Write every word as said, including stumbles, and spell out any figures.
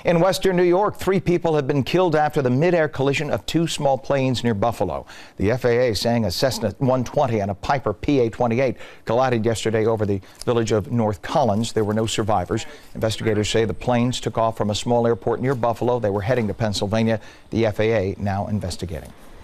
In western New York, three people have been killed after the mid-air collision of two small planes near Buffalo. The F A A saying a Cessna one twenty and a Piper P A twenty-eight collided yesterday over the village of North Collins. There were no survivors. Investigators say the planes took off from a small airport near Buffalo. They were heading to Pennsylvania. The F A A now investigating.